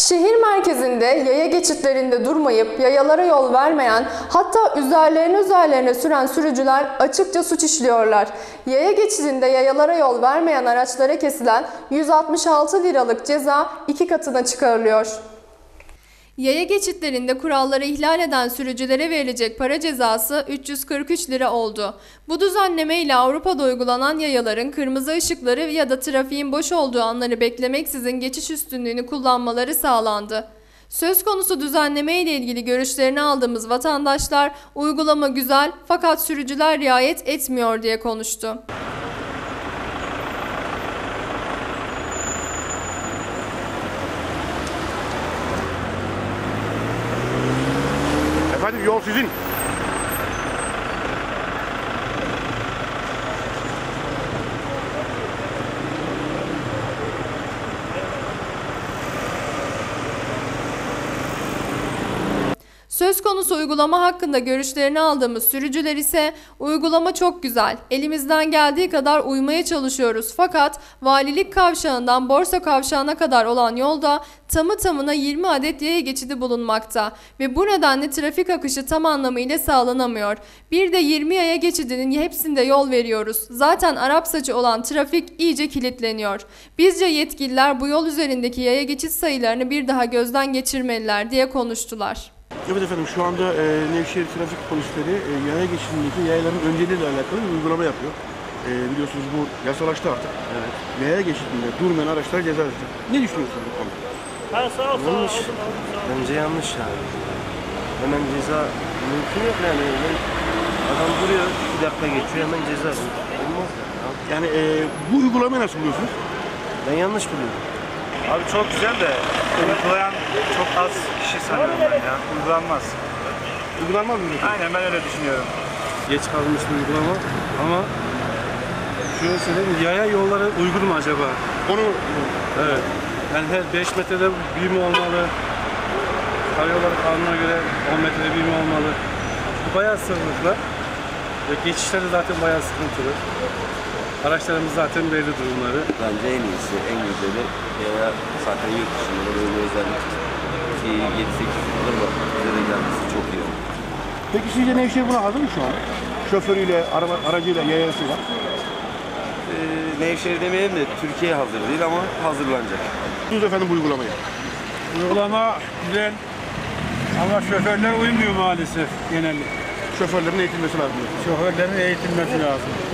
Şehir merkezinde yaya geçitlerinde durmayıp yayalara yol vermeyen, hatta üzerlerine süren sürücüler açıkça suç işliyorlar. Yaya geçidinde yayalara yol vermeyen araçlara kesilen 166 liralık ceza 2 katına çıkarılıyor. Yaya geçitlerinde kuralları ihlal eden sürücülere verilecek para cezası 343 lira oldu. Bu düzenleme ile Avrupa'da uygulanan yayaların kırmızı ışıkları ya da trafiğin boş olduğu anları beklemeksizin geçiş üstünlüğünü kullanmaları sağlandı. Söz konusu düzenleme ile ilgili görüşlerini aldığımız vatandaşlar, uygulama güzel fakat sürücüler riayet etmiyor diye konuştu. Efendim, yol sizin. Söz konusu uygulama hakkında görüşlerini aldığımız sürücüler ise uygulama çok güzel, elimizden geldiği kadar uymaya çalışıyoruz fakat Valilik Kavşağı'ndan Borsa Kavşağı'na kadar olan yolda tamı tamına 20 adet yaya geçidi bulunmakta ve bu nedenle trafik akışı tam anlamıyla sağlanamıyor. Bir de 20 yaya geçidinin hepsinde yol veriyoruz. Zaten Arap saçı olan trafik iyice kilitleniyor. Bizce yetkililer bu yol üzerindeki yaya geçit sayılarını bir daha gözden geçirmeliler diye konuştular. Evet efendim, şu anda Nevşehir trafik polisleri yaya geçidindeki yayaların önceliğiyle alakalı bir uygulama yapıyor. Biliyorsunuz bu yasalaştı artık. Evet. Yaya geçidinde durmayan araçlar ceza edecek. Ne düşünüyorsunuz bu konuda? Yanlış. Bence yanlış yani. Hemen ceza mümkün yok yani. Adam duruyor, 2 dakika geçiyor, hemen ceza. Olmaz yani. Bu uygulamayı nasıl buluyorsunuz? Ben yanlış buluyorum. Abi çok güzel de uygulayan çok az kişi sanıyorum ben ya. Uygulanmaz. Uygulanmaz mı? Aynen, ben öyle düşünüyorum. Geç kalmış bir uygulama ama şöyle söyleyeyim, yaya yolları uygun mu acaba? Onu evet. Yani her 5 metrede bir mi olmalı? Karayolları kanuna göre 10 metrede bir mi olmalı? Bu bayağı sınırlıklar ve geçişler de zaten bayağı sıkıntılı. Araçlarımız zaten belli durumları. Bence en iyisi, en güzeli yaya zaten yurt dışında da böyle özellik 7-8 yıldır var. Bize de gelmesi çok iyi oldu. Peki sizce Nevşehir buna hazır mı şu an? Şoförüyle, aracıyla, yayasıyla. Nevşehir demeyelim de Türkiye hazır değil ama hazırlanacak. Siz efendim bu uygulamayı. Uygulama güzel ama şoförler uymuyor maalesef genellikle. Şoförlerin eğitilmesi lazım. Şoförlerin eğitilmesi lazım.